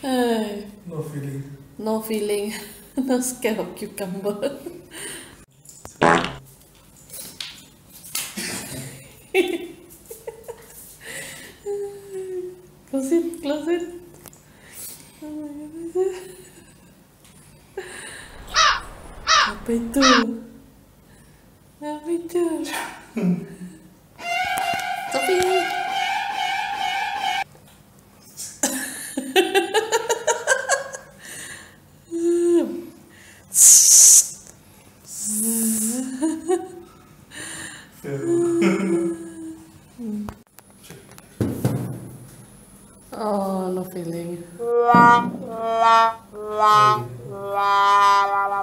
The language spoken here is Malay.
No feeling. No feeling. No scale of cucumber. Close it, close it. Oh my goodness. Apa itu? Apa itu? Tapi oh, no feeling.